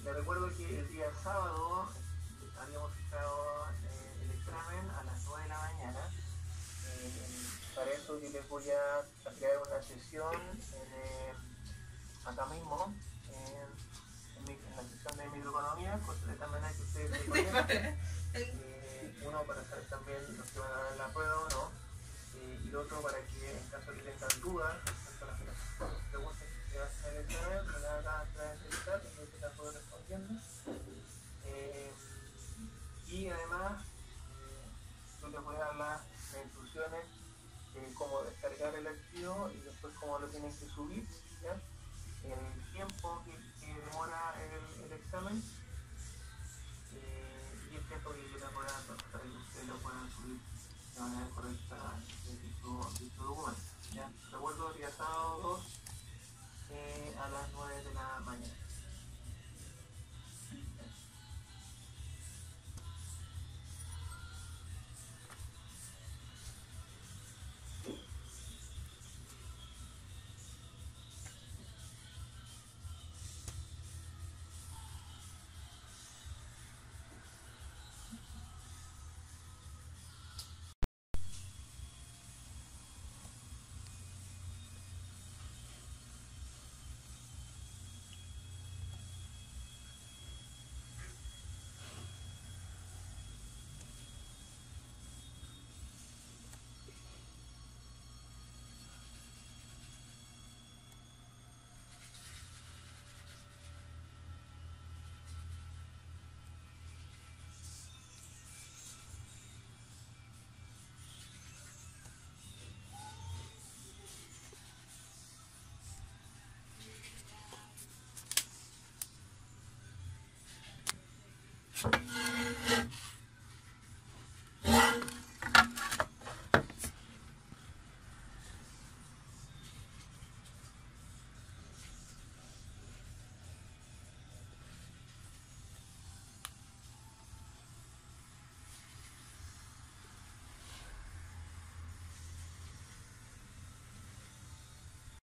le recuerdo que el día sábado habíamos fijado el examen a las 9 de la mañana. Para eso yo les voy a crear una sesión acá mismo, en la sesión de microeconomía, cosa de también hay que ustedes se conecten. Uno para saber también los que van a dar la prueba o no, y el otro para que en caso de que tengan dudas respecto a las preguntas que se hacen en el examen, me las hagan a través del chat y yo te las voy respondiendo. Y además, yo les voy a dar las instrucciones de cómo descargar el archivo y después cómo lo tienen que subir, ¿ya? El tiempo que demora el examen y el tiempo que yo les voy a dar para que ustedes lo puedan subir